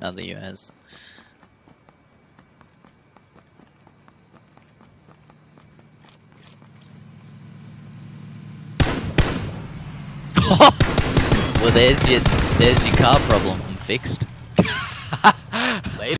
other US. Well, there's your car problem fixed. Later.